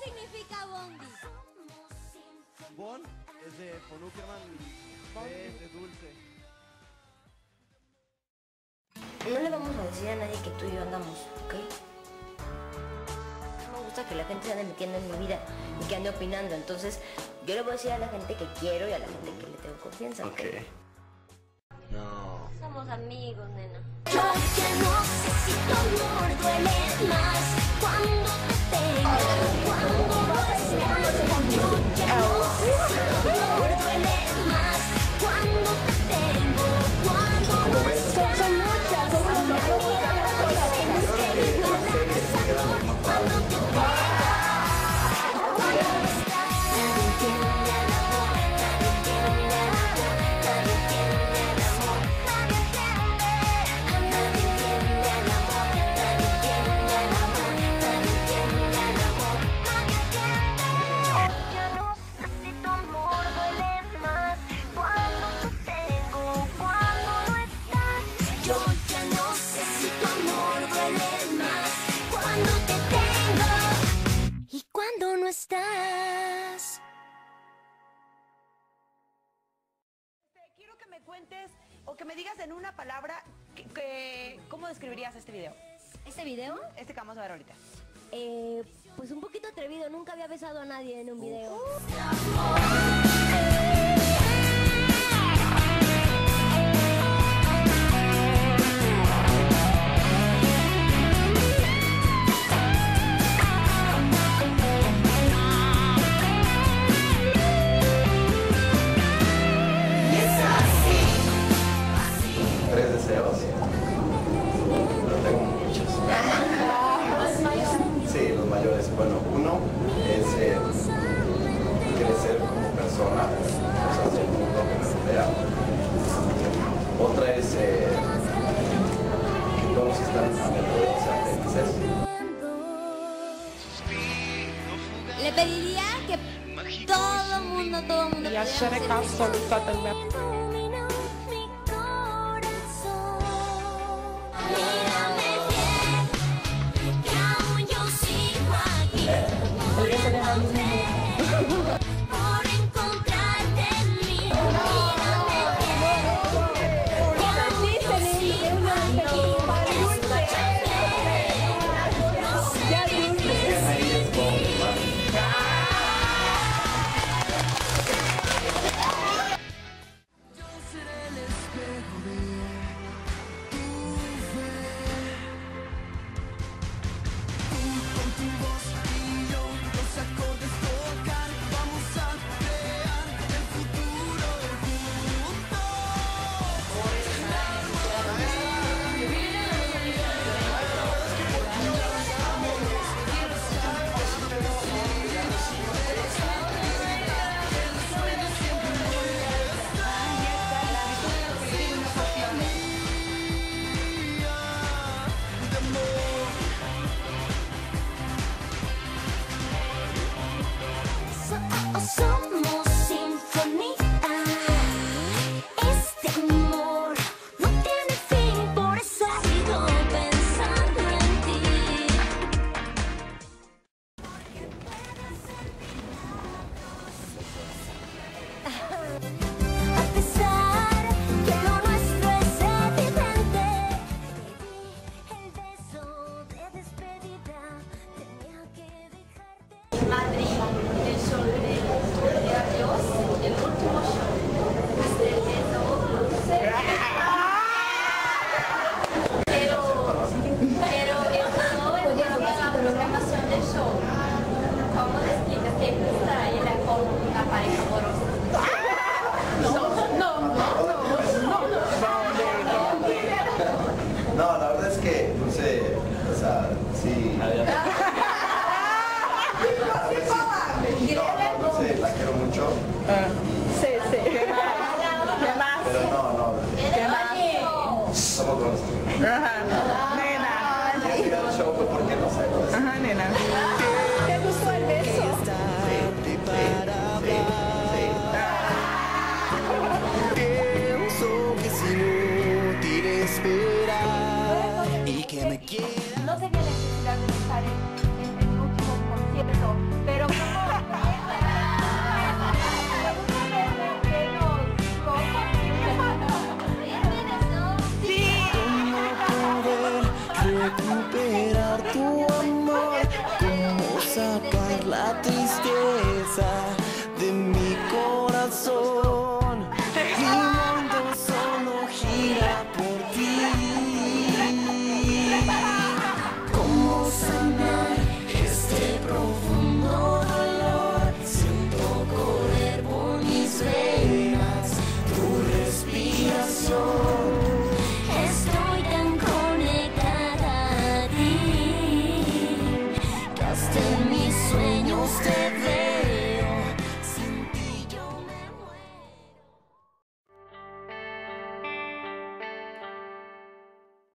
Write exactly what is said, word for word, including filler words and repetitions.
significa Bondi? Bon es de von Uckerman, es de dulce. No le vamos a decir a nadie que tú y yo andamos, ¿ok? No me gusta que la gente se ande metiendo en mi vida y que ande opinando, entonces yo le voy a decir a la gente que quiero y a la gente que le tengo confianza, ¿ok? Ok. No. Somos amigos, nena. Yo ya no sé si tu amor duele más cuando te tengo, cuando no estás. Yo ya no sé si tu amor duele más cuando te tengo, cuando no estás. Son muchas, son muchas. Cuando te tengo, cuando no estás. Nadie entiende el amor, nadie entiende el amor, nadie entiende el amor, nadie entiende. Nadie entiende el amor, nadie entiende el amor, nadie entiende el amor, nadie entiende. Ya no sé si tu amor duele más cuando te tengo, cuando no estás. Yo ya no sé si tu amor duele más cuando te tengo y cuando no estás. Este, quiero que me cuentes o que me digas en una palabra que, que- cómo describirías este video. ¿Este video? Este que vamos a ver ahorita. Eh, pues un poquito atrevido, nunca había besado a nadie en un video. Tres deseos. No tengo muchos. Sí, los mayores. Bueno, uno es eh, crecer como persona, o sea, hacia el mundo que me rodea. Otra es eh, que todos están a mi alrededor sean felices. Le pediría que todo mundo, todo mundo Я широка абсолютно тогда. Ilumina mi corazón. Mírame bien, que aún yo sigo aquí. Por encontrarte en mí. Mírame bien, que aún yo sigo aquí. Escúchame, no sé qué Ahí es como más. Somos sinfonía, este amor no tiene fin, por eso sigo pensando en ti. A pesar que lo nuestro es evidente, el beso de despedida tenía que dejarte. Madrid, el show de, de adiós, el último show. Hasta el beso, dulce. Pero, pero el show es la programación del show. ¿Cómo le explicas que está ahí la con una pareja amorosa? No, la verdad es que, no sé, o sea, sí. No, no, no sé, la quiero mucho. Sí, sí. ¿Qué más? ¿Qué más? Pero no, no. ¿Qué más? Somos buenos amigos. Ajá. Nena. Y al final del show fue porque no sé, no sé. Ajá, nena. ¿Te gustó el beso? Sí, sí, sí. tu amor como